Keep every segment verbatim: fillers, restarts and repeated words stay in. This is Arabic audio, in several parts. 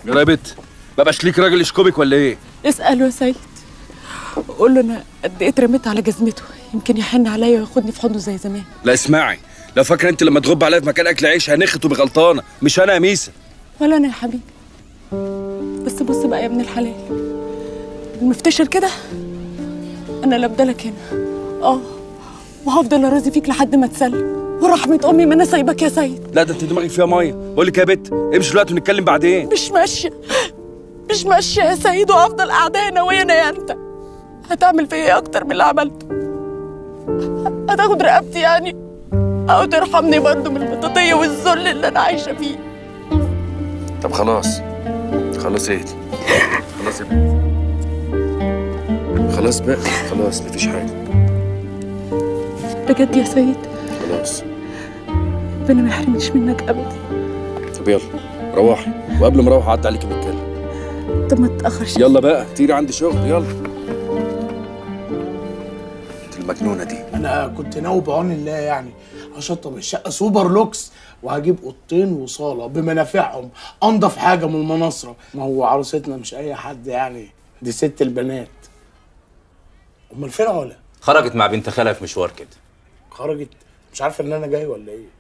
يا بت ما بقاش ليك راجل يشكبك ولا ايه؟ اساله يا سيد، قول له انا قد ايه اترميت على جزمته، يمكن يحن عليا وياخدني في حضنه زي زمان. لا اسمعي، لو فاكره انت لما تغب عليا في مكان اكل عيش هنخت وبغلطانه، مش انا يا ميسه. ولا انا يا حبيبي. بس بص بقى يا ابن الحلال، المفتشر كده انا لا بدلك هنا، اه وهفضل اراضي فيك لحد ما تسلم، ورحمه امي ما انا سايبك يا سيد. لا ده انت دماغك فيها ميه، بقول لك يا بت امشي دلوقتي ونتكلم بعدين. مش ماشيه مش ماشيه يا سيد، وهفضل قاعده هنا وهنا يا انت. هتعمل فيا ايه اكتر من اللي عملته؟ هتاخد رقبتي يعني؟ او ترحمني برضه من البطاطيه والذل اللي انا عايشه فيه؟ طب خلاص خلاص اهدي، خلاص يا بت، خلاص بقى، خلاص مفيش حاجه. بجد يا سيد؟ خلاص ربنا ما يحرمنيش منك ابدا. طب يلا روحي، وقبل ما اروح اعدي عليكي نتكلم. طب ما تتاخرش. يلا بقى طيري، عندي شغل، يلا. انت المجنونه دي. انا كنت ناوي بعون الله يعني هشطب الشقه سوبر لوكس، وهجيب اوضتين وصاله بمنافعهم، انضف حاجه من المناصره. ما هو عروستنا مش اي حد يعني، دي ست البنات. امال فين علا؟ خرجت مع بنت خالها في مشوار كده. خرجت؟ مش عارفه ان انا جاي ولا ايه؟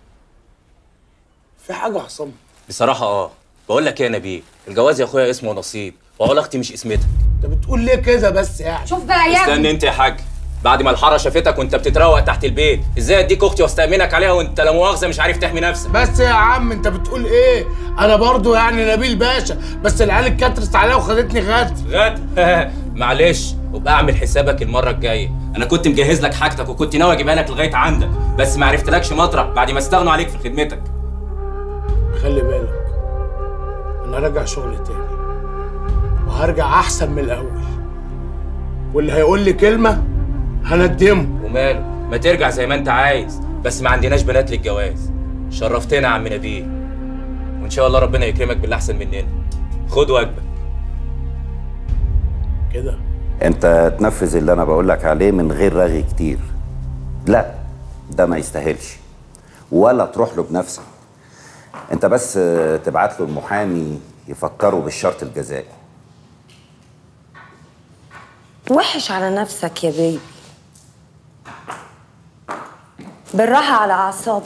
في حاجه حصلت؟ بصراحه اه. بقول لك ايه يا نبيل، الجواز يا اخويا اسمه نصيب، وعلا اختي مش اسمتها. انت بتقول ليه كده بس يعني؟ شوف بقى يا استنى انت يا حاج، بعد ما الحاره شافتك وانت بتتروق تحت البيت، ازاي اديك اختي واستامنك عليها وانت لا مؤاخذه مش عارف تحمي نفسك؟ بس يا عم انت بتقول ايه؟ انا برضو يعني نبيل باشا، بس العيال اتكترت عليا وخدتني غدر. غدر؟ معلش، وبقى اعمل حسابك المره الجايه. انا كنت مجهز لك حاجتك وكنت ناوي اجيبها لك لغايه عندك، بس ما عرفتلكش مطرح بعد ما استغنوا عليك في خدمتك. خلي بالك، انا راجع شغل تاني وهرجع احسن من الاول، واللي هيقول لي كلمه هندمه. وماله، ما ترجع زي ما انت عايز، بس ما عندناش بنات للجواز. شرفتنا يا عم نبيل، وان شاء الله ربنا يكرمك باللي احسن مننا. خد واجبك كده. انت تنفذ اللي انا بقول لك عليه من غير رغي كتير. لا ده ما يستاهلش، ولا تروح له بنفسك. انت بس تبعت له المحامي يفكره بالشرط الجزائي. وحش على نفسك يا بيبي، بالراحة على أعصابك.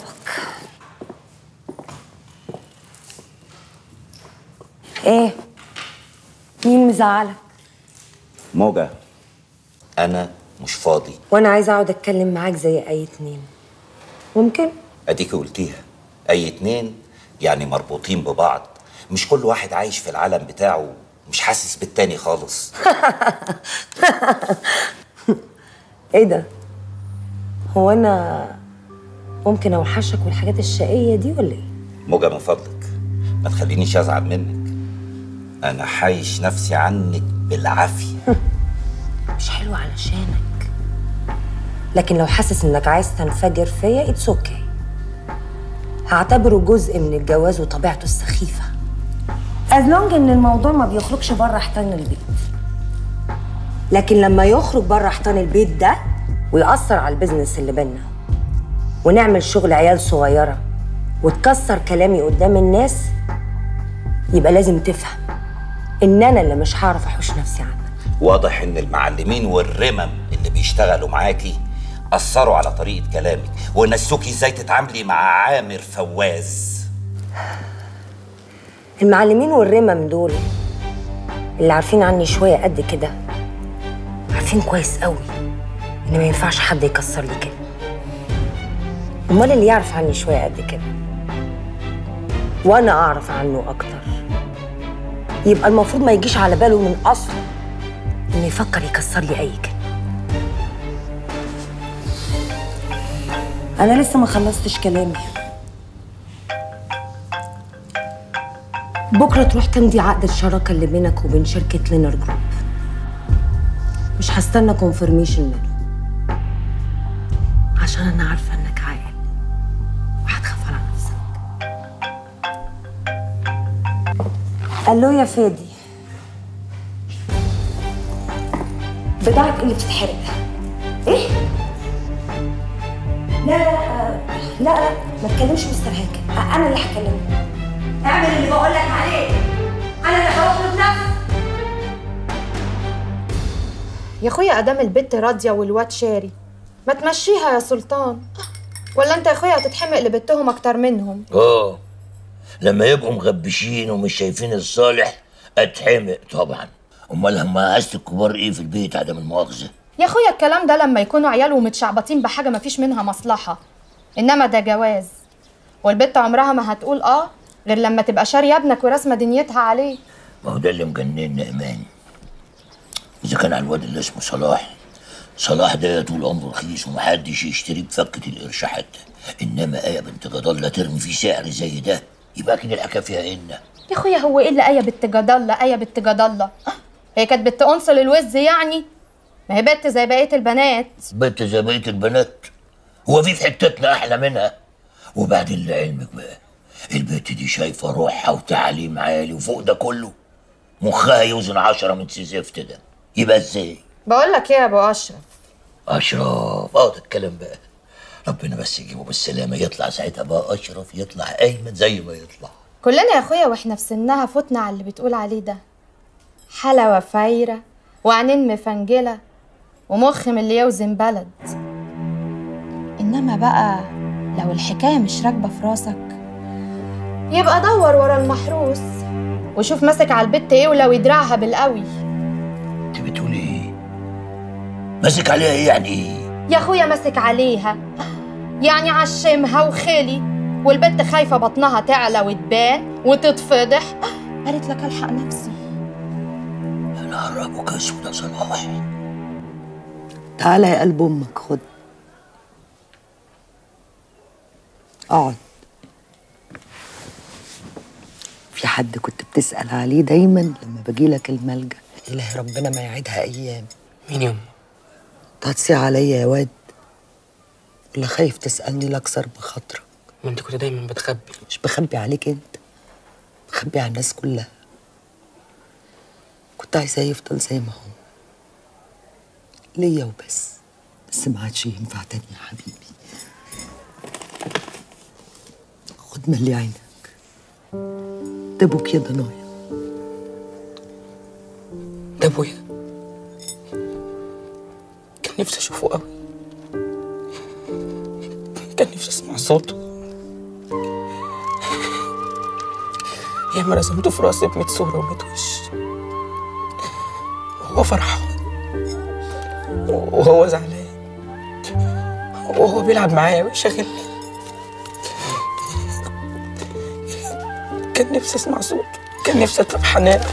إيه؟ مين مزعلك؟ موجة، أنا مش فاضي. وأنا عايزة أقعد أتكلم معاك زي أي اتنين. ممكن؟ أديكي قلتيها، أي اتنين يعني مربوطين ببعض، مش كل واحد عايش في العالم بتاعه مش حاسس بالتاني خالص. إيه ده؟ هو أنا ممكن أوحشك والحاجات الشقية دي ولا إيه؟ موجة من فضلك ما تخلينيش أزعل منك، أنا حايش نفسي عنك بالعافية. مش حلو علشانك، لكن لو حاسس إنك عايز تنفجر فيا اتس اوكي. هعتبره جزء من الجواز وطبيعته السخيفة، از لونج إن الموضوع ما بيخرجش بره حيطان البيت. لكن لما يخرج بره حيطان البيت ده ويأثر على البيزنس اللي بينا، ونعمل شغل عيال صغيرة وتكسر كلامي قدام الناس، يبقى لازم تفهم إن أنا اللي مش هعرف أحوش نفسي عنك. واضح إن المعلمين والرمم اللي بيشتغلوا معاكي أثروا على طريقة كلامك ونسوكي إزاي تتعاملي مع عامر فواز. المعلمين والرمم دول اللي عارفين عني شوية قد كده عارفين كويس قوي إن ما ينفعش حد يكسر لي كده. أمال اللي يعرف عني شوية قد كده وأنا أعرف عنه أكتر، يبقى المفروض ما يجيش على باله من أصله إنه يفكر يكسر لي أي كلمة. أنا لسه ما خلصتش كلامي. بكرة تروح تمضي عقد الشراكة اللي بينك وبين شركة لينر جروب. مش هستنى كونفرميشن منه، عشان أنا عارفة إنك عاقل وهتخاف على نفسك. ألو يا فادي، بضاعة اللي بتتحرق. إيه؟ لا لا لا لا لا ما تكلمش مستر هاكر، أنا اللي هكلمه. اعمل اللي بقول لك عليه. انا اللي هوقف نفسي. يا اخويا ادام البت راضيه والواد شاري، ما تمشيها يا سلطان. ولا انت يا اخويا هتتحمق لبتهم اكتر منهم؟ اه لما يبقوا مغبشين ومش شايفين الصالح اتحمق طبعا. امال هم عايزة الكبار ايه في البيت عدم المؤاخذه؟ يا اخويا الكلام ده لما يكونوا عيال ومتشعبطين بحاجه ما فيش منها مصلحه، انما ده جواز، والبت عمرها ما هتقول اه غير لما تبقى شاريه ابنك وراسمه دنيتها عليه. ما هو ده اللي مجننا ايمان. اذا كان على الواد اللي اسمه صلاح، صلاح ده طول عمره رخيص ومحدش يشتريه بفكه القرش حتى، انما ايه بنت جدالة ترمي فيه سعر زي ده يبقى كده الحكايه فيها ان. يا اخويا هو ايه اللي ايه بنت جدالة ايه بنت جدالة؟ هي كانت بنت انصل الوز يعني؟ ما هي بنت زي بقيه البنات. بنت زي بقيه البنات؟ هو في في حتتنا احلى منها؟ وبعدين لعلمك بقى البنت دي شايفه روحها وتعليم عالي وفوق ده كله مخها يوزن عشرة من سيزفت ده، يبقى ازاي؟ بقول لك ايه يا ابو اشرف؟ اشرف اه ده الكلام بقى. ربنا بس يجيبه بالسلامه، يطلع ساعتها بقى اشرف، يطلع ايمن زي ما يطلع. كلنا يا اخويا واحنا في سنها فتنا على اللي بتقول عليه ده، حلاوه فايره وعينين مفنجله ومخ من اللي يوزن بلد. انما بقى لو الحكايه مش راكبه في راسك يبقى دور ورا المحروس وشوف ماسك على البت ايه ولو يدرعها بالقوي. انت بتقولي ايه؟ ماسك عليها ايه يعني ايه؟ يا اخويا ماسك عليها يعني عشمها وخلي، والبت خايفه بطنها تعلى وتبان وتتفضح، قالت لك الحق نفسي. انا هربك اسود يا صلاح. تعالى يا قلب امك، خد اقعد. في حد كنت بتسأل عليه دايما لما باجيلك الملجأ، إلهي ربنا ما يعيدها أيام. مين يما؟ تهتصي عليا يا واد ولا خايف تسألني لأكثر بخاطرك؟ ما انت كنت دايما بتخبي. مش بخبي عليك انت، بخبي على الناس كلها. كنت عايزاه يفضل زي ما هو ليا وبس، بس ما عادش ينفع تاني يا حبيبي. خد ملي عينك، ده ابوك يا ضنايا. ده ابويا، كان نفسي اشوفه قوي، كان نفسي اسمع صوته. ياما رسمته في راسي بميت صورة وميت وش، وهو فرحان وهو زعلان وهو بيلعب معايا ويشغلني. كان نفسي اسمع صوته، كان نفسي اشوف حنانه،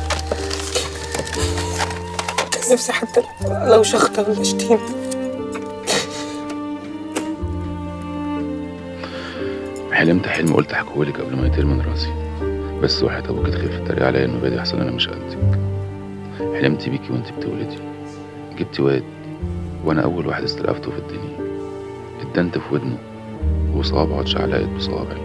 كان نفسي حتى لو شخطة ولا شتيمة. حلمت حلم قلت احكيهولك قبل ما يطير من راسي، بس وحياة ابوك تخاف تتريق عليا انه بادي احسن انا مش قدك. حلمت بيكي وانت بتولدي، جبتي واد وانا اول واحد استلقفته في الدنيا، اتدنت في ودنه وصوابعه اتشعلقت بصوابعي.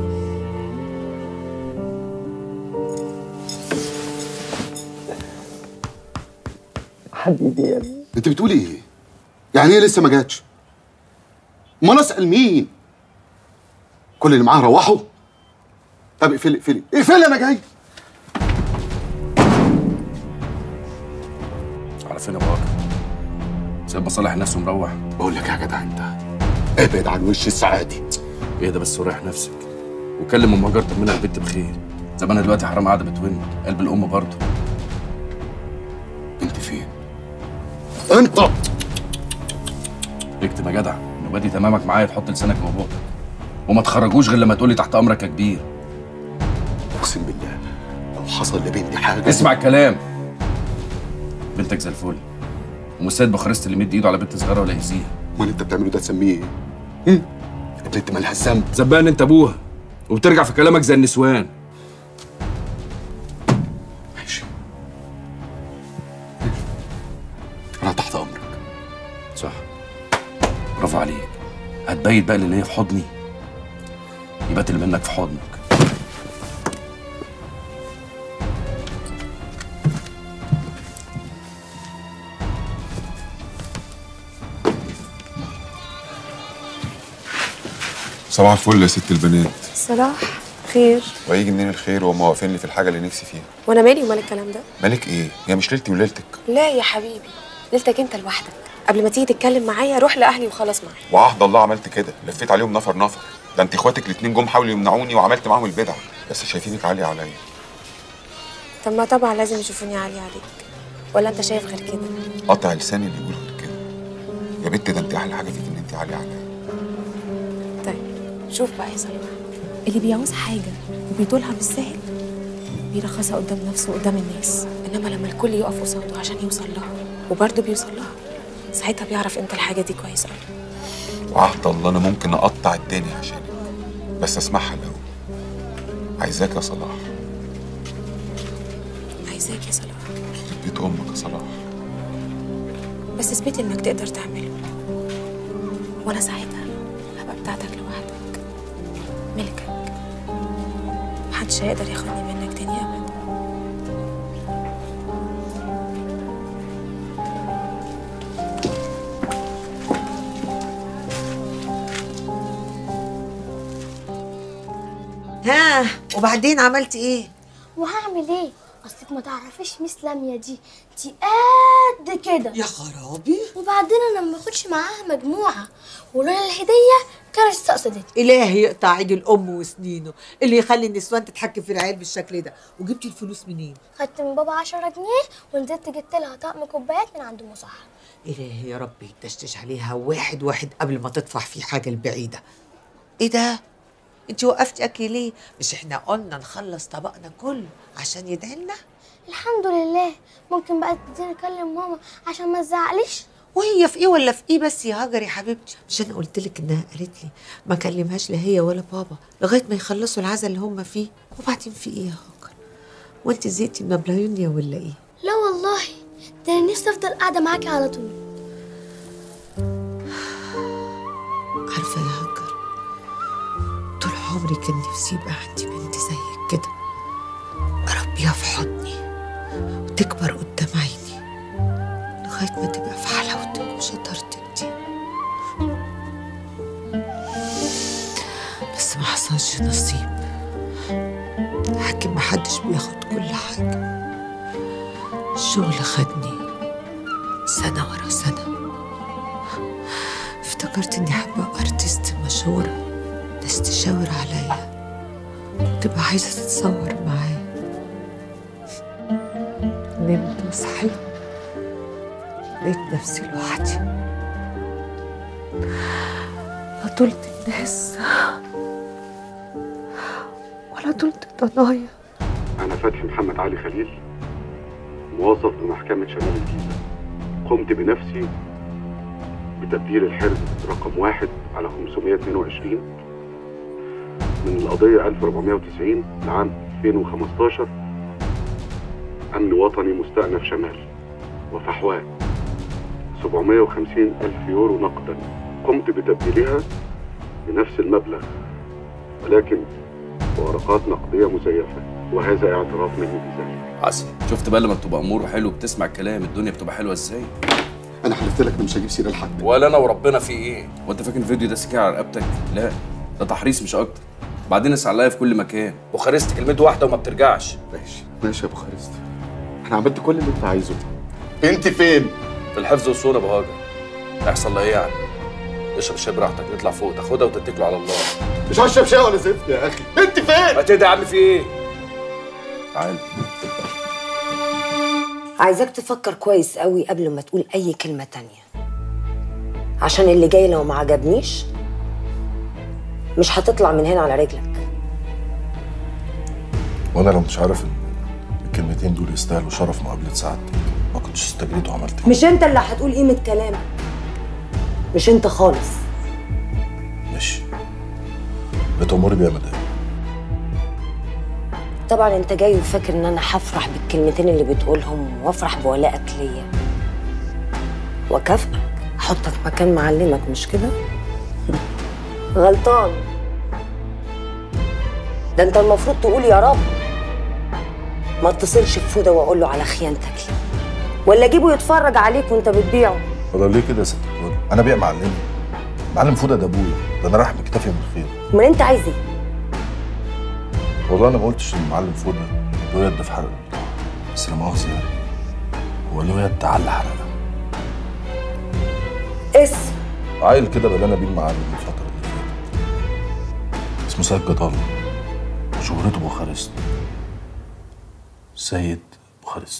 حبيبي يا ابني. انت بتقولي ايه؟ يعني ايه لسه ما جاتش؟ ما انا اسال مين؟ كل اللي معاه روحوا؟ طب اقفلي اقفلي اقفلي انا جاي. على فين يا ابو بكر؟ سايب مصالح نفسه ومروح؟ بقول لك يا جدع انت ابعد عن وش السعادي. ايه ده بس وريح نفسك وكلم ام هاجر طمنها البت بخير. زمانها دلوقتي حرام قاعده بتون قلب الام برضه. انت فين؟ انت اكتب يا جدع انه بادي تمامك معايا، تحط لسانك جوه بقك وما تخرجوش غير لما تقولي تحت امرك يا كبير. اقسم بالله لو حصل لبنتي حاجه. اسمع الكلام، بنتك زي الفل ومش سيد بخارست اللي مد ايده على بنت صغيره ولا يأذيها. امال انت بتعمله ده تسميه ايه؟ البنت مالها الذنب؟ زبان انت ابوها وبترجع في كلامك زي النسوان. ماشي انا تحت امرك. صح، برافو عليك. هتبيت بقى اللي هي في حضني يبات اللي منك في حضنك. صباح الفل يا ست البنات. صلاح خير. وهيجي منين الخير وهم واقفين لي في الحاجه اللي نفسي فيها؟ وانا مالي ومال الكلام ده؟ مالك ايه؟ هي مش ليلتي وليلتك. لا يا حبيبي، ليلتك انت لوحدك. قبل ما تيجي تتكلم معايا روح لاهلي وخلاص معايا. وعهد الله عملت كده، لفيت عليهم نفر نفر. ده انت اخواتك الاتنين جم حاولوا يمنعوني وعملت معاهم البدع، بس شايفينك عاليه عليا. طب ما طبعا لازم يشوفوني عاليه عليك، ولا انت شايف غير كده؟ قطع لساني اللي يقول غير كده. يا بنت ده انت احلى حاجه فيك ان انت عاليه عليا. طيب شوف بقى يا صلاح، اللي بيعوز حاجه وبيطولها بالسهل بيرخصها قدام نفسه وقدام الناس، انما لما الكل يقف قصاده عشان يوصل لها وبرضه بيوصل لها، ساعتها بيعرف امتى الحاجه دي كويسه. وعهد الله انا ممكن اقطع الدنيا عشانك، بس اسمعها الاول. عايزاك يا صلاح. عايزاك يا صلاح. يخرب بيت امك يا صلاح. بس اثبت انك تقدر تعمله، وانا ساعتها هبقى بتاعتك لوحدك، ملكك، محدش هيقدر ياخدني منك تاني ابدا. ها وبعدين عملتي ايه؟ وهعمل ايه؟ اصلك ما تعرفيش ميس لميا دي دي قد كده يا خرابي. وبعدين انا ما باخدش معاها مجموعه، ولولا الهديه كانت استقصدتني. الهي يقطع عيد الام وسنينه اللي يخلي النسوان تتحكم في العيال بالشكل ده. وجبتي الفلوس منين؟ خدت من بابا عشرة جنيه ونزلت جبت لها طقم كوبايات من عند مصحح. الهي يا رب يتشتش عليها واحد واحد قبل ما تطفح في حاجه البعيده. ايه ده؟ انت وقفتي اكل ليه؟ مش احنا قلنا نخلص طبقنا كله عشان يدعي لنا؟ الحمد لله. ممكن بقى تديني اكلم ماما عشان ما تزعقليش؟ وهي في ايه ولا في ايه بس يا هاجر يا حبيبتي؟ مش انا قلت لك انها قالت لي ما كلمهاش لا هي ولا بابا لغايه ما يخلصوا العزا اللي هم فيه؟ وبعدين في ايه يا هاجر؟ وانت زهقتي من ابلايونيا ولا ايه؟ لا والله، ده انا نفسي افضل قاعده معاكي على طول. عارفه يا هاجر، طول عمري كان نفسي يبقى عندي بنت زيك كده، اربيها في حضني وتكبر قدام عيني لغايه ما تبقى في حلاوتك وشطارتك دي. بس ما حصلش نصيب. حكي ما حدش بياخد كل حاجه. الشغل خدني سنه ورا سنه. افتكرت اني حابه ارتست مشهوره ناس تشاور عليا وتبقى عايزه تتصور معايا. نمت وصحيت لقيت نفسي لوحدي، لا طولت الناس ولا طولت ضنايا. أنا فتحي محمد علي خليل، موظف بمحكمة شمال الجيزة. قمت بنفسي بتبديل الحرز رقم واحد على خمسمائة واثنين وعشرين من القضية ألف وأربعمائة وتسعين لعام ألفين وخمستاشر، أمن وطني مستأنف شمال، وفحواه سبعمائة وخمسين ألف يورو نقدا. قمت بتبديلها بنفس المبلغ ولكن بورقات نقدية مزيفة، وهذا اعتراف مني بذلك. عسل. شفت بقى لما بتبقى امور وحلو بتسمع الكلام الدنيا بتبقى حلوه ازاي؟ انا حلفت لك انا مش هجيب سيره لحد. ولا انا وربنا في ايه؟ وانت فاكر الفيديو ده سكين على رقبتك؟ لا، ده تحريص مش اكتر. بعدين اسال عليا في كل مكان. بوخارست كلمته واحده وما بترجعش. ماشي ماشي يا بوخارست، انا عملت كل اللي انت عايزه. انت فين؟ في الحفظ والصون يا ابو هاجر. هيحصل لها ايه يعني؟ اشرب الشاي براحتك، نطلع فوق تاخدها وتتكلوا على الله. مش هشرب شاي ولا زفت يا اخي. انت فين؟ ما تهدى يا عم، في ايه؟ تعال. عايزاك تفكر كويس قوي قبل ما تقول اي كلمه تانية، عشان اللي جاي لو ما عجبنيش مش هتطلع من هنا على رجلك. وانا لو مش عارف ان الكلمتين دول يستاهلوا شرف مقابله سعادتك ما كنتش استجريت وعملت كده. مش انت اللي هتقول قيمه كلامك، مش انت خالص. ماشي، بتأمري بيها مدام. طبعا انت جاي وفاكر ان انا هفرح بالكلمتين اللي بتقولهم وافرح بولائك ليا واكافئك، احطك مكان معلمك، مش كده؟ غلطان. ده انت المفروض تقول يا رب ما اتصلش بفوده واقول له على خيانتك لي، ولا اجيبه يتفرج عليك وانت بتبيعه. ولا ليه كده يا ست الكل؟ انا بيع معلمي. معلم فوده ده ابويا، ده انا رايح مكتفي من الخير. امال انت عايز ايه؟ والله انا ما قلتش ان المعلم فوده له يد في حرق البتاع، بس لا مؤاخذه يعني هو له يد على اللي حرقها. اسم عيل كده بقى انا بيه المعلم الفتره اللي فاتت، اسمه سيد جدال، شهرته بوخارست. سيد بوخارست.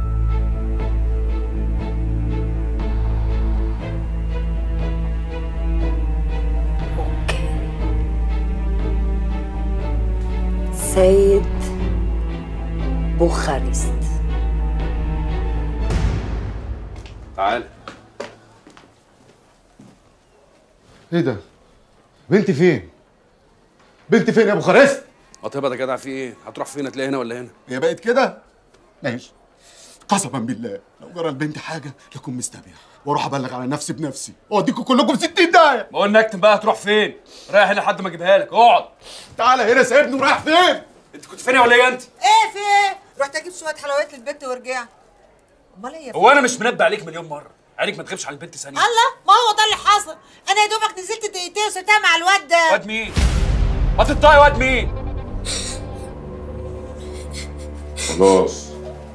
سيد بوخارست. تعال. ايه ده؟ بنتي فين؟ بنتي فين يا بوخارست؟ قطيبة ده جدع في ايه؟ هتروح فين؟ هتلاقي هنا ولا هنا؟ هي بقت كده؟ ماشي. قسما بالله لو جرى لبنتي حاجه لكم مستبيع واروح ابلغ على نفسي بنفسي واوديكم كلكم في ستين داهيه. ما قلنا اكتب بقى، هتروح فين؟ رايح هنا لحد ما اجيبها لك، اقعد. تعالى هنا سيبني ورايح فين؟ انت كنت فين ولا ايه انت؟ ايه في ايه؟ رحت اجيب شويه حلويات للبنت ورجعت. امال ايه يا هو انا مش منبه عليك مليون مره، عينك ما تغيبش على البنت ثانيه. الله، ما هو ده اللي حصل. انا يا دوبك نزلت دقيقتين وسبتها مع الواد ده. واد مين؟ هتطلعي واد مين؟ خلاص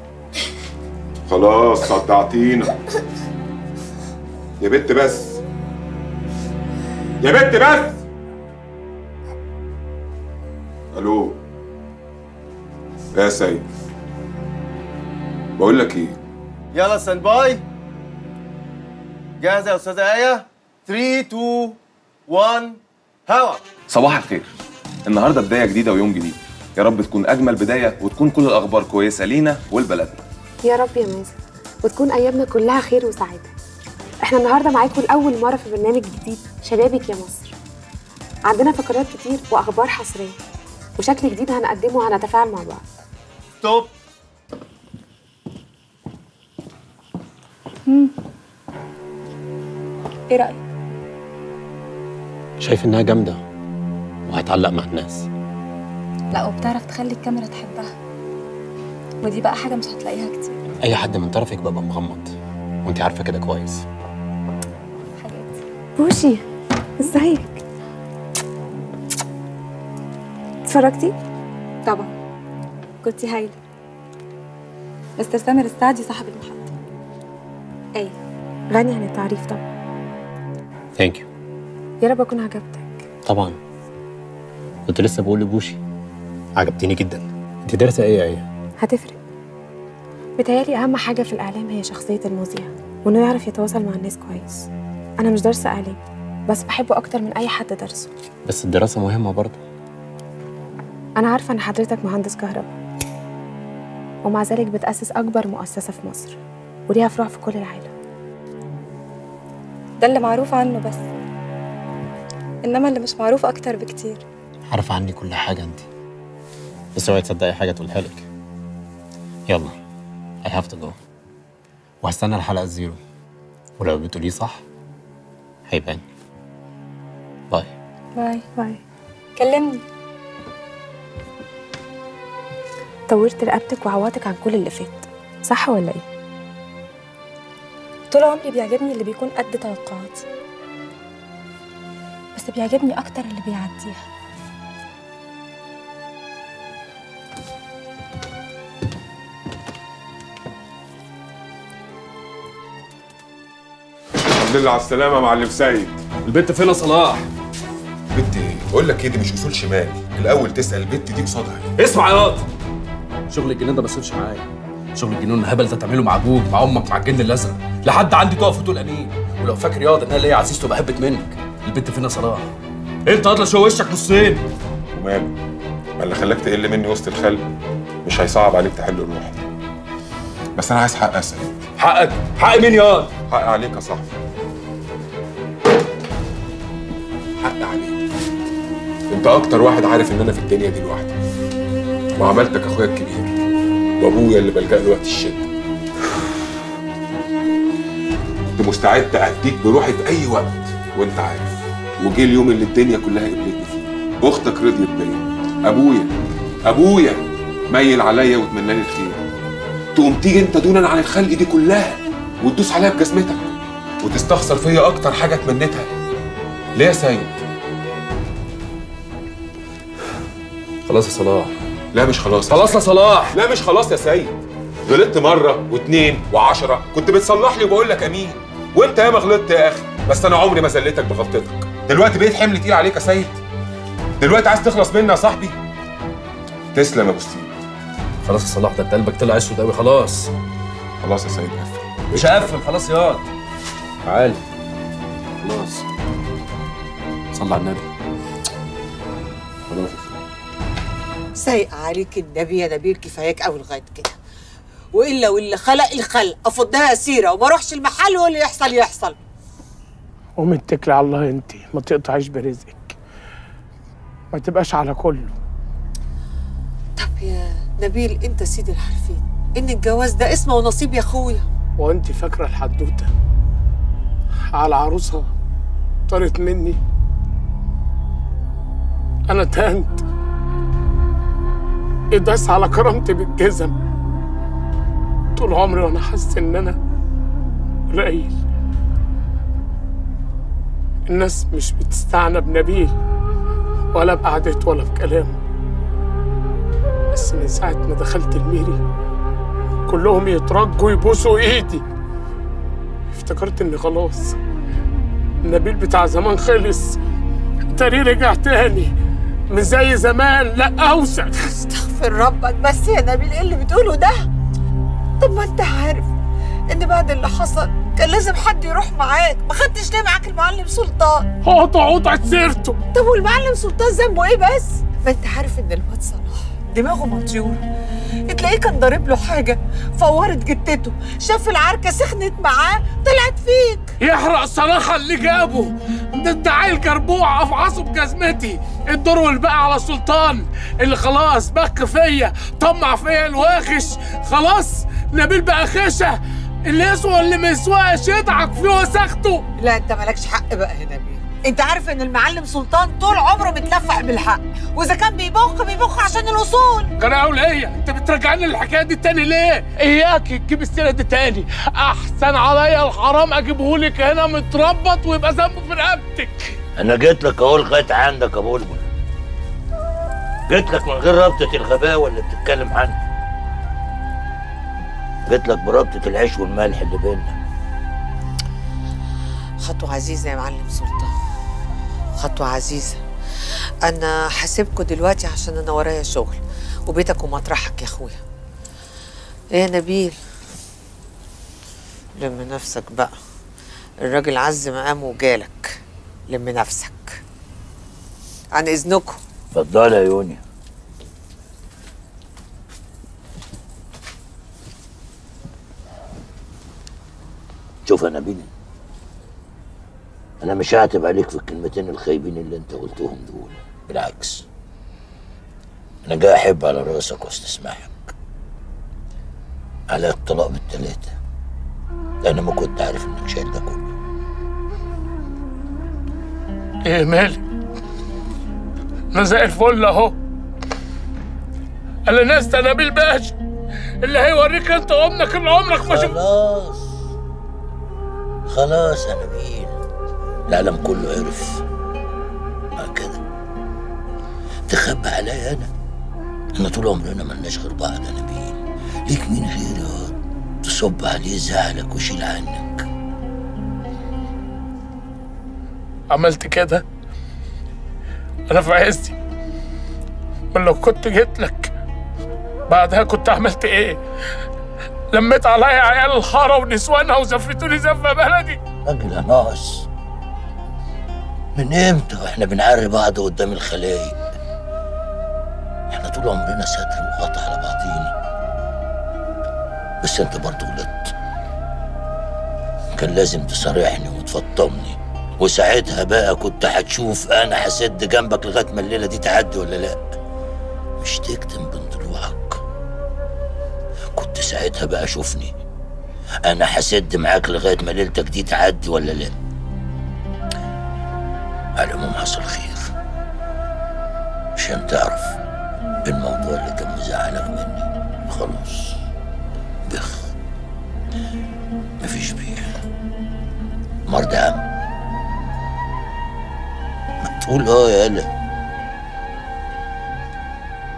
خلاص صدعتينا يا بنت، بس يا بنت بس. الو يا سيد، بقول لك ايه، يلا ستاند باي. جاهزه يا استاذه ايه؟ ثلاثة اتنين واحد هوا. صباح الخير. النهارده بدايه جديده ويوم جديد، يا رب تكون اجمل بدايه وتكون كل الاخبار كويسه لينا ولبلدنا. يا رب يا مازن، وتكون ايامنا كلها خير وسعاده. احنا النهارده معاكم لاول مره في برنامج جديد شبابك يا مصر. عندنا فقرات كتير واخبار حصريه وشكل جديد هنقدمه وهنتفاعل مع بعض. ستوب. امم ايه رايك؟ شايف انها جامده وهتعلق مع الناس. لا، وبتعرف تخلي الكاميرا تحبها، ودي بقى حاجه مش هتلاقيها كتير. اي حد من طرفك ببقى مغمض وانت عارفه كده كويس. بوشي، ازيك؟ اتفرجتي؟ طبعا، كنتي هايله. مستر سامر السعدي صاحب المحطه. ايه، غني عن التعريف طبعا. ثانك يو. يا رب اكون عجبتك. طبعا، كنت لسه بقول لبوشي عجبتيني جدا. انت دارسه ايه يا ايه؟ هتفرق. بتهيالي اهم حاجه في الاعلام هي شخصيه المذيع وانه يعرف يتواصل مع الناس كويس. انا مش دارسه اعلام، بس بحبه اكتر من اي حد درسه. بس الدراسه مهمه برضه. انا عارفه ان حضرتك مهندس كهرباء، ومع ذلك بتاسس اكبر مؤسسه في مصر وليها فروع في كل العالم. ده اللي معروف عنه بس، انما اللي مش معروف اكتر بكتير. عارفه عني كل حاجه انت، بس اوعي تصدقي حاجه تقولها لك. يلا I have to go، وهستنى الحلقه الزيرو، ولو بتقوليه صح هيبان. باي باي باي. كلمني. طورت رقبتك وعوضتك عن كل اللي فات، صح ولا ايه؟ طول عمري بيعجبني اللي بيكون قد توقعاتي، بس بيعجبني اكتر اللي بيعديها. الحمد لله على السلامه يا معلم سيد. البنت فين يا صلاح؟ بنت ايه؟ بقول لك ايه، دي مش اصول شمال، الاول تسال البنت دي قصادها ايه. اسمع يا واد، شغل الجنين ده ما يصيرش معايا. شغل الجنون الهبل ده تعمله مع ابوك مع امك مع الجن الازرق، لحد عندي تقف وتقول امين. ولو فاكر ياض انها اللي هي عزيزته بهبت منك. البنت فين يا صلاح؟ انت اضل شو وشك نصين. وماله؟ ما اللي خلاك تقل مني وسط الخلق مش هيصعب عليك تحل الروح. بس انا عايز حق اسال. حقك؟ حق مين ياض؟ حق عليك يا صاحبي. حق عليك. انت اكتر واحد عارف ان انا في الدنيا دي لوحدي، وعملتك اخويا الكبير وابويا اللي بلجأ له وقت الشده. كنت مستعد اديك بروحي في اي وقت وانت عارف، وجه اليوم اللي الدنيا كلها قبلتني فيه. اختك رضيت بيا، ابويا ابويا ميل عليا وتمنى لي الخير، تقوم تيجي انت دونا عن الخلق دي كلها وتدوس عليها بجزمتك وتستخسر فيا اكتر حاجه تمنيتها. ليه يا سيد؟ خلاص يا صلاح. لا مش خلاص. خلاص يا صلاح. لا مش خلاص يا سيد. غلطت مره واثنين وعشرة كنت بتصلح لي وبقول لك امين، وانت ياما غلطت يا اخي، بس انا عمري ما زلتك بغلطتك. دلوقتي بقيت حمل تقيل عليك يا سيد. دلوقتي عايز تخلص مني يا صاحبي. تسلم يا ابو ستيف. خلاص يا صلاح، ده انت قلبك طلع اسود قوي. خلاص خلاص يا سيد قفل. مش هقفل خلاص ياض. تعالى خلاص. صلى على النبي. خلاص سايق عليك النبي يا نبيل، كفاياك قوي لغايه كده. والا واللي خلق الخلق افضها اسيره وما اروحش المحل واللي يحصل يحصل. قومي اتكلي على الله انت، ما تقطعيش برزقك، ما تبقاش على كله. طب يا نبيل انت سيد العارفين ان الجواز ده اسمه ونصيب يا اخويا. وانت فاكره الحدوته على عروسها طارت مني؟ انا تهنت اداس على كرامتي بالجزم طول عمري، وانا حاسس ان انا قليل. الناس مش بتستعنى بنبيل ولا بقعدته ولا بكلامه، بس من ساعة ما دخلت الميري كلهم يترجوا يبوسوا ايدي. افتكرت اني خلاص النبيل بتاع زمان خلص، تاني رجع تاني مش زي زمان، لا اوسخ. استغفر ربك بس يا نبيل، ايه اللي بتقوله ده؟ طب ما انت عارف ان بعد اللي حصل كان لازم حد يروح معاك، ما خدتش ليه معاك المعلم سلطان؟ قطع قطع سيرته. طب والمعلم سلطان ذنبه ايه بس؟ ما انت عارف ان الواد صلاح دماغه مطيور، تلاقيه كان ضارب له حاجه فورت جتته، شاف العركه سخنت معاه طلعت فيك. يحرق صلاح اللي جابه ده، انت عيل جربوع افعصه بجزمتي. الدور والباقي على سلطان اللي خلاص بك فيا، طمع فيا الواخش. خلاص نبيل بقى خشه، اللي يسوى اللي ما يسواش يضحك فيه وسخته. لا انت مالكش حق بقى يا نبيل، انت عارف ان المعلم سلطان طول عمره متلفق بالحق، واذا كان بيبخ بيبخ عشان الاصول. قناة ولية، انت بترجعني للحكايه دي تاني ليه؟ اياك تجيب السيره دي تاني، احسن عليا الحرام اجيبهولك هنا متربط ويبقى ذنبه في رقبتك. انا جيت لك اهو لغايه عندك يا بلبل، جيت لك من غير رابطه الغباوه اللي بتتكلم عنها، جيت لك برابطه العيش والملح اللي بيننا. خطوه عزيزه يا معلم سلطان، خطوه عزيزه. انا هسيبكوا دلوقتي عشان انا ورايا شغل، وبيتك ومطرحك يا اخويا. ايه يا نبيل، لم نفسك بقى، الراجل عز مقامه وجالك، لم نفسك. عن اذنكم. اتفضلي يا يونيا. شوف يا نبيل، انا مش هعتب عليك في الكلمتين الخايبين اللي انت قلتهم دول، بالعكس انا جاي احب على راسك واستسمحك على الطلاق بالتلاتة، لان ما كنت عارف انك شايل ده كله. ايه مالي؟ انا زي الفل اهو. انا ناس نبيل باشا اللي هيوريك انت وامك اللي عمرك ما شفت. خلاص خلاص يا نبيل، العالم كله عرف. ما كده تخبى عليا انا؟ احنا طول عمرنا ملناش غير بعض يا نبيل، ليك مين غيري تصب عليه زعلك ويشيل عنك؟ عملت كده انا في عزي، من لو كنت جيت لك بعدها كنت عملت ايه؟ لميت عليا عيال الحاره ونسوانها وزفتوني زفه بلدي. راجل يا ناقص، من امتى واحنا بنعري بعض قدام الخلايق؟ احنا طول عمرنا ستر وغطا على بعضينا، بس انت برضه غلطت. كان لازم تصارحني وتفطمني، وساعتها بقى كنت هتشوف انا هسد جنبك لغايه ما الليله دي تعدي ولا لا، مش تكتم بين ضلوعك. كنت ساعتها بقى شوفني انا هسد معاك لغايه ما ليلتك دي تعدي ولا لا. على العموم حصل خير، عشان تعرف الموضوع اللي كان مزعلك مني خلاص بخ، مفيش بيع. مرضى يا عم، ما تقول اه يا هلا.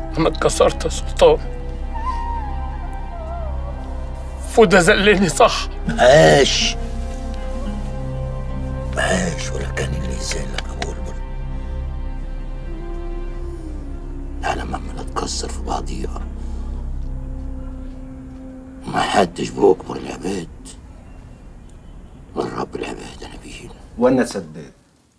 انا اتكسرت يا سلطان. فوده زلني صح. معاش معاش ولا كان اللي يزعلك يا بلبل. العالم عمالة تكسر في بعضيها، ما حدش بيكبر العباد غير رب العباد انا بيه. وانا سداد.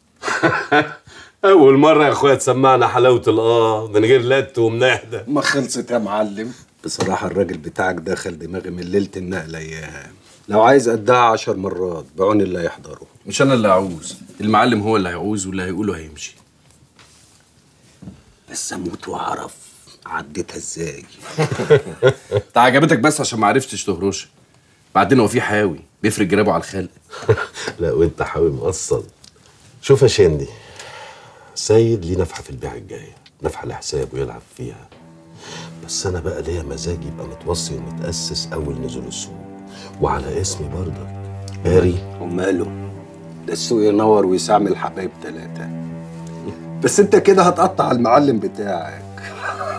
أول مرة يا أخويا تسمعنا حلاوة الآه من غير لت ومنحدة. ما خلصت يا معلم. بصراحة الراجل بتاعك دخل دماغي من ليلة النقلة إياها. لو عايز قدها عشر مرات بعون اللي هيحضره. مش أنا اللي هعوز، المعلم هو اللي هيعوز واللي هيقوله هيمشي. بس أموت وأعرف عديتها إزاي. أنت عجبتك بس عشان ما عرفتش تهرش. بعدين هو في حاوي بيفرق جرابه على الخلق. لا وأنت حاوي مقصل. شوف يا شندي، سيد ليه نفحة في البيعة الجاية، نفحة لحسابه يلعب فيها. بس أنا بقى ليا مزاج يبقى متوصي ومتأسس أول نزول السوق، وعلى اسمي برضك. قاري وماله؟ ده السوق ينور ويستعمل حبايب ثلاثة. بس أنت كده هتقطع المعلم بتاعك.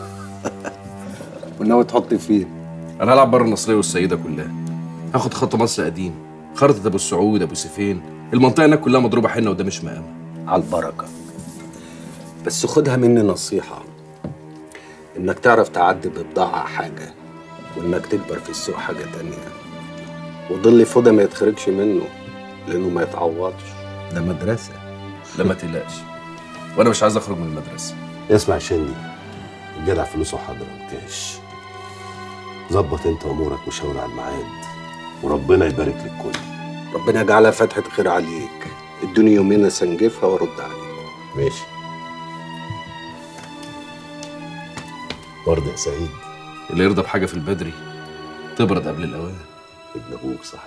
وناوي تحط فين؟ أنا هلعب بره النصرية والسيدة كلها. هاخد خط مصر قديم، خرطة أبو السعود، أبو سيفين، المنطقة هناك كلها مضروبة حنة وده مش مقامة. على البركة. بس خدها مني نصيحة، إنك تعرف تعدي ببضاعة حاجة، وإنك تكبر في السوق حاجة تانية. وضل فضة ما يتخرجش منه لأنه ما يتعوضش، ده مدرسة. لا ما تقلقش، وأنا مش عايز أخرج من المدرسة. اسمع يا شندي، الجدع فلوسه حاضرة كاش. ظبط أنت أمورك وشاور على الميعاد، وربنا يبارك للكل. ربنا يجعلها فتحة خير عليك. ادوني يومين أسنجفها وأرد عليك. ماشي. برضه يا سعيد، اللي يرضى بحاجة في البدري تبرد قبل الأوان. ابن أبوك صحيح.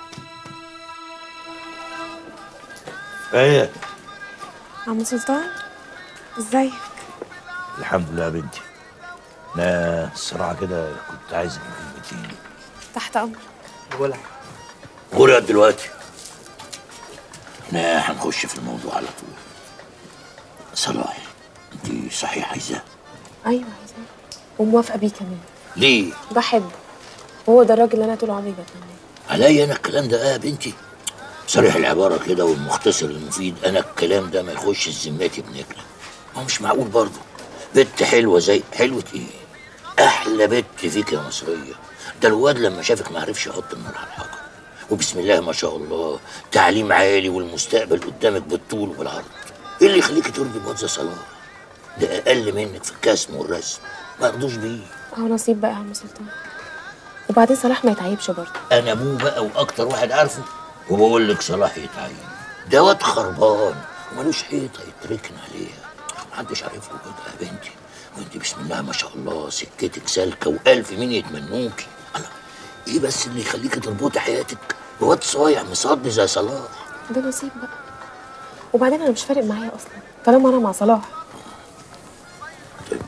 ايه عم سلطان، ازيك؟ الحمد لله يا بنتي. انا الصراحه كده كنت عايزك كلمتين. تحت امرك. ولا قول دلوقتي. احنا هنخش في الموضوع على طول. صلاح، انت صحيح عايزاه؟ ايوه عايزاه وموافقه بيه كمان. ليه؟ بحبه، وهو ده الراجل اللي انا طول عمري بتمناه. عليا انا الكلام ده اه يا بنتي؟ صريح العباره كده والمختصر المفيد. انا الكلام ده ما يخش ذمتي بنكله. ما هو مش معقول برضه بنت حلوه زي حلوه ايه؟ احلى بنت فيك يا مصريه. ده الواد لما شافك ما عرفش يحط النار على الحجر. وبسم الله ما شاء الله، تعليم عالي والمستقبل قدامك بالطول وبالعرض. ايه اللي يخليكي ترضي بواد زي صلاح؟ ده اقل منك في الكسم والرسم، ما يرضوش بيه. هو نصيب بقى يا عم سلطان. وبعدين صلاح ما يتعيبش برضه. انا ابوه بقى واكتر واحد عارفه، وبقول لك صلاح يتعين. ده واد خربان ومالوش حيطه يتركن عليها. محدش عارف له كده يا بنتي. وانت بسم الله ما شاء الله سكتك سالكه والف مين يتمنوكي. الله، ايه بس اللي يخليكي تربطي حياتك بواد صايع مصدي زي صلاح؟ ده نصيب بقى. وبعدين انا مش فارق معايا اصلا طالما انا مع صلاح. طيب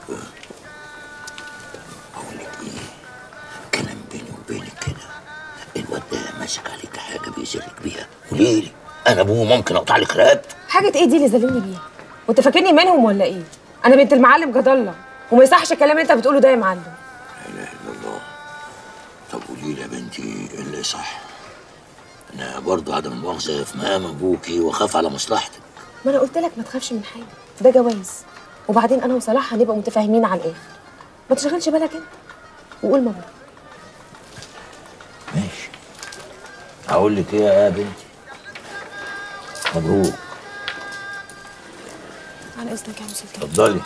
اقول لك ايه، كلام بيني وبينك كده، الواد ده ماسك عليك حاجه بيزرك بيها. قولي لي، انا ابوه ممكن اقطع لك رقبته. حاجه ايه دي اللي زلمني بيها؟ وانت فاكرني منهم ولا ايه؟ انا بنت المعلم جد الله، وما يصحش الكلام اللي انت بتقوله ده يا معلم. لا اله الا الله. طب قولي لي يا بنتي ايه اللي صح؟ انا برضه عدم المؤاخذه في مقام ابوكي واخاف على مصلحتك. ما انا قلت لك ما تخافش من حاجه، ده جواز. وبعدين انا وصلاح هنبقى متفاهمين على الاخر. ما تشغلش بالك انت وقول مبروك. ماشي. هقول لك ايه يا بنتي؟ مبروك. على اذنك يا عم سلطان. اتفضلي.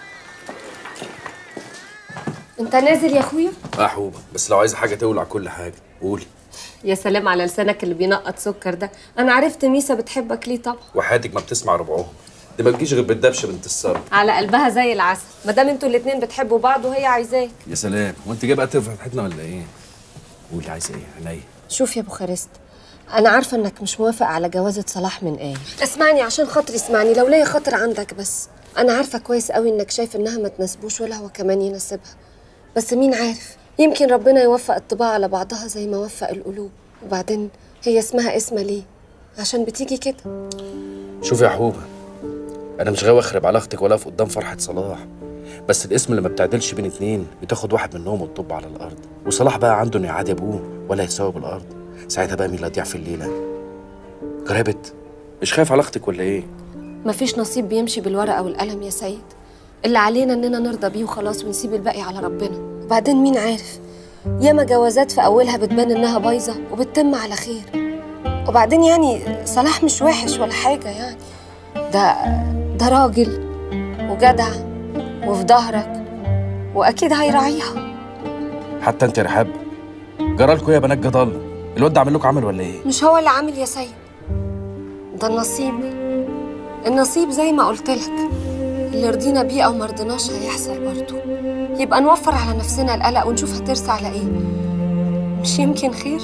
انت نازل يا اخويا؟ اه حبوبة، بس لو عايزة حاجة تولع كل حاجة قولي. يا سلام على لسانك اللي بينقط سكر ده. انا عرفت ميسا بتحبك ليه طبعا. وحياتك ما بتسمع ربعهم، دي ما تجيش غير بالدبشه بنت السر. على قلبها زي العسل، ما دام انتوا الاتنين بتحبوا بعض وهي عايزاك. يا سلام، وانت جايه بقى ترفع فتحتنا ولا ايه؟ قولي عايزه ايه؟ عينيا. شوف يا بوخارست، انا عارفه انك مش موافق على جوازة صلاح من ايه. اسمعني عشان خاطري، اسمعني لو ليا خاطر عندك بس. انا عارفه كويس قوي انك شايف انها ما تناسبوش ولا هو كمان يناسبها، بس مين عارف، يمكن ربنا يوفق الطباع على بعضها زي ما وفق القلوب. وبعدين هي اسمها اسمها ليه؟ عشان بتيجي كده. شوفي يا حبوبه، انا مش غاوي اخرب علاقتك ولا في قدام فرحه صلاح، بس الاسم اللي ما بتعدلش بين اتنين بتاخد واحد منهم وتطب على الارض، وصلاح بقى عنده انه يعادي ابوه ولا يساوي بالارض. ساعتها بقى مين اللي هتضيع في الليله؟ جربت مش خايف على اختك ولا ايه؟ مفيش نصيب بيمشي بالورقه والقلم يا سيد، اللي علينا اننا نرضى بيه وخلاص ونسيب الباقي على ربنا. وبعدين مين عارف، ياما جوازات في اولها بتبان انها بايظه وبتتم على خير. وبعدين يعني صلاح مش وحش ولا حاجه، يعني ده ده راجل وجدع وفي ظهرك واكيد هيراعيها. حتى انت يا رحاب جرالكوا يا بنات جدال، الواد ده عامل لكم عمل ولا ايه؟ مش هو اللي عامل يا سيد، ده النصيب. النصيب زي ما قلت لك، اللي رضينا بيه او ما رضيناش هيحصل برضه. يبقى نوفر على نفسنا القلق ونشوف هترسى على ايه، مش يمكن خير؟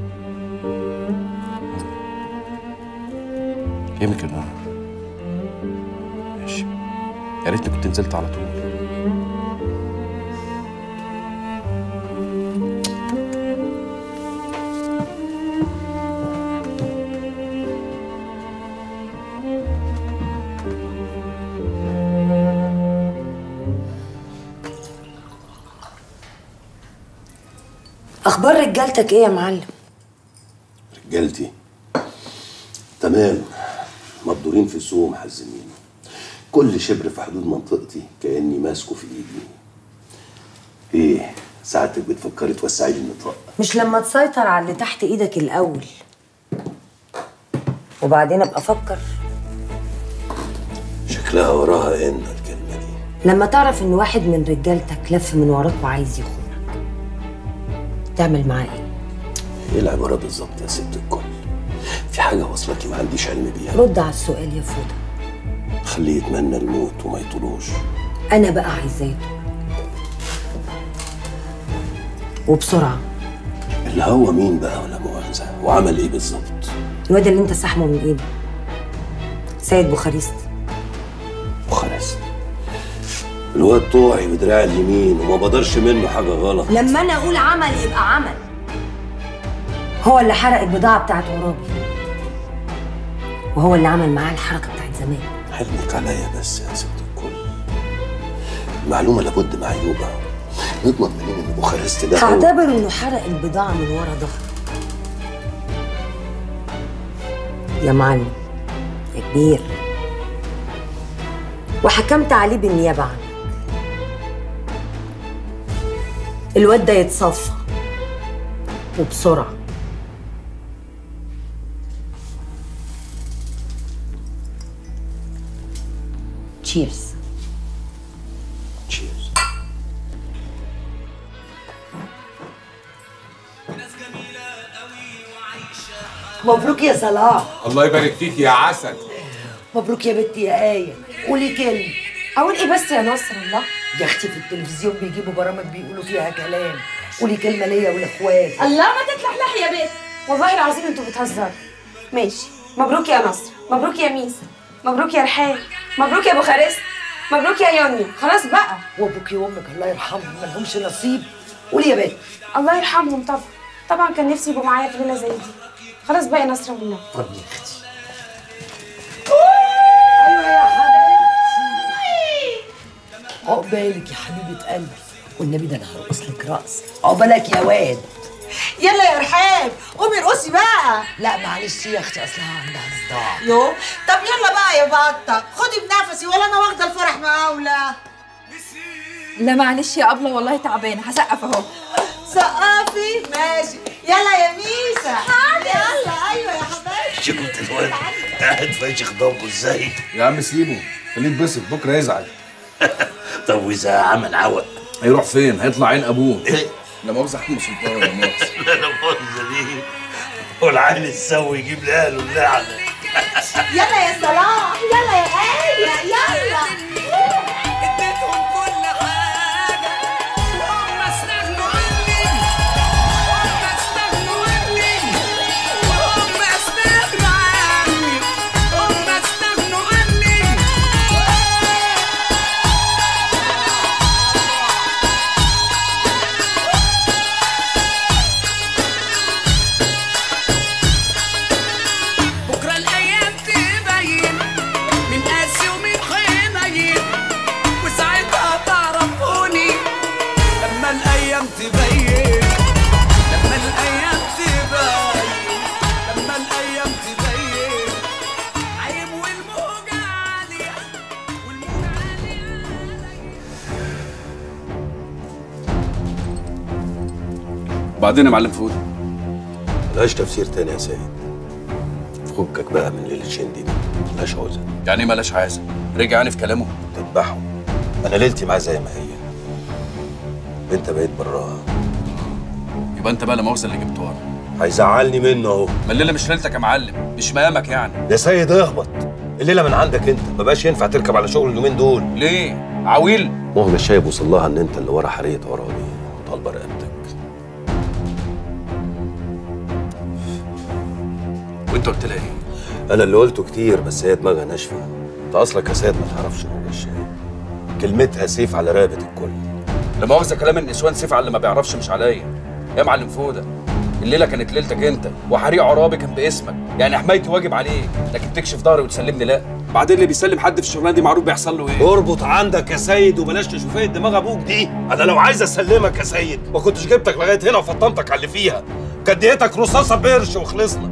يمكن اه. ماشي، يا ريتني كنت نزلت على طول. اخبار رجالتك ايه يا معلم؟ رجالتي تمام، مبدورين في السوق ومحزمين. كل شبر في حدود منطقتي كأني ماسكه في ايدي. ايه ساعتك بتفكري توسعي لي النطاق؟ مش لما تسيطر على اللي تحت ايدك الاول وبعدين ابقى افكر؟ شكلها وراها ان الكلمه دي. لما تعرف ان واحد من رجالتك لف من وراك وعايز يخونك تعمل معاه ايه؟ ايه العباره بالظبط يا ست الكل؟ في حاجه واصلكي ما عنديش علم بيها. رد على السؤال يا فوده. خليه يتمنى الموت وما يطولوش. انا بقى عايزاه يطول وبسرعه. اللي هو مين بقى ولا مؤاخذه؟ وعمل ايه بالظبط؟ الواد اللي انت سحمه من ايده، سيد بوخارست. بوخارست الواد طوعي بدراع اليمين وما بقدرش منه حاجه غلط. لما انا اقول عمل يبقى عمل. هو اللي حرق البضاعه بتاعت عرابي وهو اللي عمل معاه الحركه بتاعت زمان. حلمك عليا بس يا ست الكل. المعلومه لابد معيوبه. نضمن منين ان بوخارست ده هو؟ هعتبر انه حرق البضاعه من ورا ظهرك يا معلم يا كبير، وحكمت عليه بالنيابه عنك. الواد ده يتصفى وبسرعه. تشيرز. تشيرز. مبروك يا صلاح. الله يبارك فيك يا عسل. مبروك يا بنتي يا آية. قولي كلمة. اقول ايه بس يا نصر الله؟ يا اختي في التلفزيون بيجيبوا برامج بيقولوا فيها كلام. قولي كلمة ليا ولاخواتي. الله ما تتلحلحي يا بنت، والله العظيم انتوا بتهزروا. ماشي، مبروك يا نصر، مبروك يا ميسا، مبروك يا رحاب، مبروك يا بوخارست، مبروك يا يونيا. خلاص بقى. وابوكي وامك الله يرحمهم ما لهمش نصيب. قولي يا بنت. الله يرحمهم طبعا. طبعا كان نفسي يبقوا معايا في ليله زي دي. خلاص بقى يا نصر والله. طب يا اختي. ايوه يا حبيبتي. عقبالك يا حبيبه قلبي، والنبي ده انا هرقص لك رقص. عقبالك يا واد. يلا يا رحاب قومي ارقصي بقى. لا معلش يا اختي اصلها عندها صداع. يو طب يلا بقى يا بطه خدي بنفسي ولا انا واخده الفرح مقاوله. لا معلش يا ابله والله تعبانه، هسقف اهو. سقفي ماشي. يلا يا ميسا. يلا ايوه يا حبايبي. شفت الواد قاعد فاشخ ضمه ازاي؟ يا عم سيبه خليه يتبسط بكره يزعل. طب واذا عمل عوق هيروح فين؟ هيطلع عين ابوه. لا مؤاخذة حكم سلطان لا مؤاخذة. لا مؤاخذة ليه؟ والعيل السوي يجيب لاهله اللعنة. يلا يا صلاح يلا يا آية يلا. اديتهم كل حاجة وهم استغنوا عني، وهم استغنوا عني، وهم استغنوا عني، هم استغنوا عني. بكرة الأيام تبين وبعدين يا معلم فودة؟ ملهاش تفسير تاني يا سيد. فكك بقى من ليلة شندي دي، ملهاش عوزة. يعني ايه مالهاش عازة؟ رجع يعني في كلامه؟ تذبحه. أنا ليلتي معاه زي ما هي. أنت بقيت براها. يبقى أنت بقى لا مؤاخذة اللي جبته ورا. هيزعلني منه أهو. ما الليلة مش ليلتك يا معلم، مش مقامك يعني. يا سيد اهبط. الليلة من عندك أنت، ما بقاش ينفع تركب على شغل اليومين دول. ليه؟ عويل؟ مهجة الشايب وصل لها إن أنت اللي ورا حرية عرابي وطالبة رقبتك. وأنت قلت لها إيه؟ أنا اللي قلته كتير بس هي دماغها ناشفة. أنت أصلك يا سيد ما تعرفش مهجة الشايب. كلمتها سيف على رقبة الكل. لا مؤاخذة كلام النسوان سيف على اللي ما بيعرفش مش عليا. يا معلم فودة، الليلة كانت ليلتك أنت وحريق عرابي كان باسمك، يعني حمايتي واجب عليك، لكن تكشف ظهري وتسلمني لا. بعدين اللي بيسلم حد في الشغلانة دي معروف بيحصل له إيه؟ اربط عندك يا سيد وبلاش تشوفيه دماغ أبوك دي. أنا لو عايز أسلمك يا سيد ما كنتش جبتك لغاية هنا وفطمتك على اللي فيها. كانت ديتك رصاصة بقرش وخلصنا.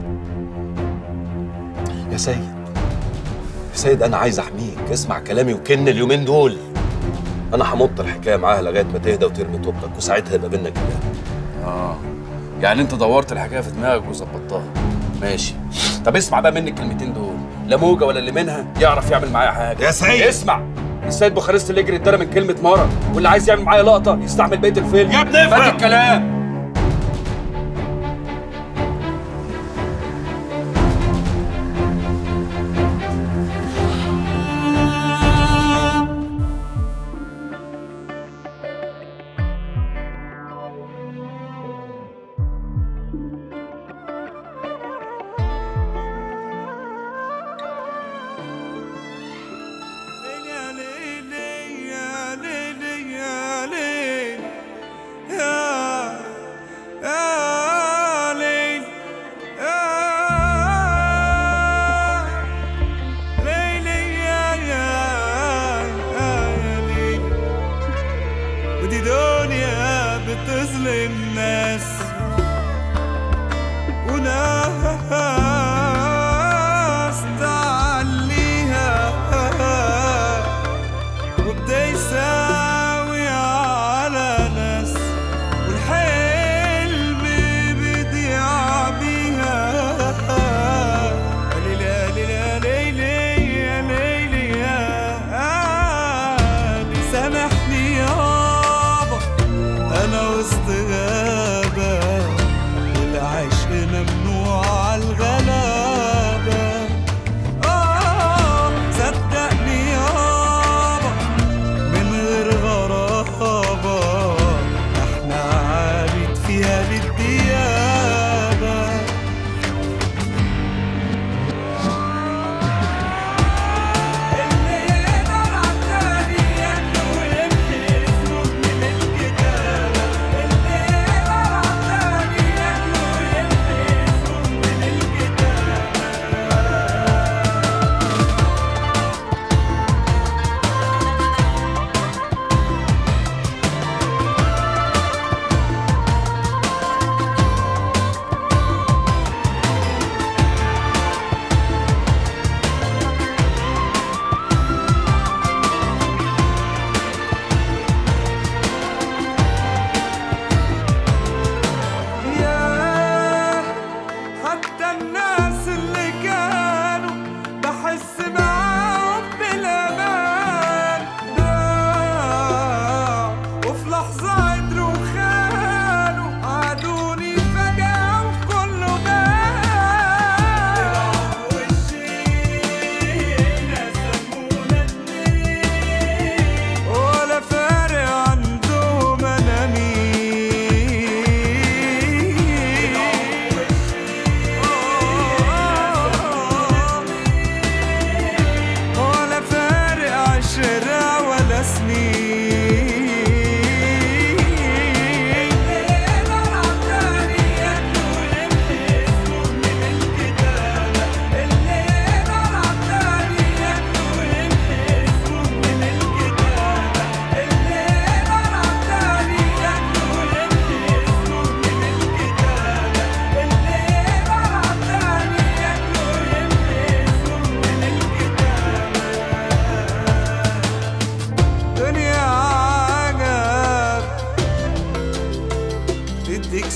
يا سيد يا سيد أنا عايز أحميك، اسمع كلامي وكن اليومين دول. أنا همط الحكاية معاها لغاية ما تهدى وترمي توبتك وساعتها يبقى بينا كلام. آه يعني أنت دورت الحكاية في دماغك وظبطتها. ماشي. طب اسمع بقى مني الكلمتين دول، لا موجة ولا اللي منها يعرف يعمل معايا حاجة. يا سيد اسمع، السيد بوخارست اللي يجري اتدرى من كلمة مرة، واللي عايز يعمل معايا لقطة يستحمل بقية الفيلم. يا ابني افهم. فات الكلام. ودي دنيا بتظلم ناس وناس تعليها وبدا يساوي على ناس والحلم بيضيع بيها. ليلى ليلى ليلى يا ليلى يا قلبي سامحني يابا أنا وسط غابة والعشق ممنوع عالغلابة. آه صدقني يابا من غير غرابة احنا عابد فيها للديابة. اللي يقدر عالتاني ياكله ويمحي اسمه من الكتابة. اللي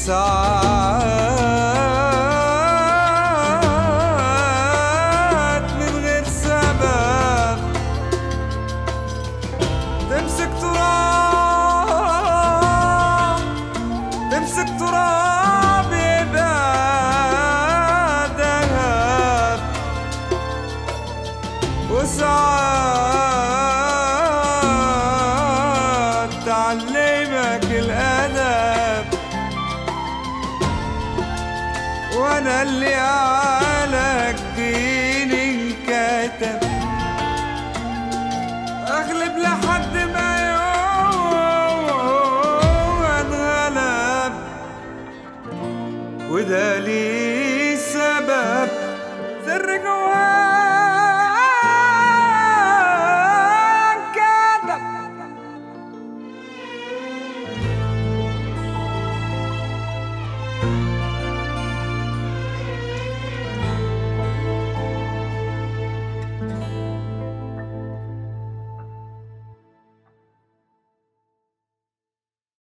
وساعات من غير سبب تمسك تراب تمسك تراب يبقى دهب وساعات تعلمك الأدب وانا اللي عايز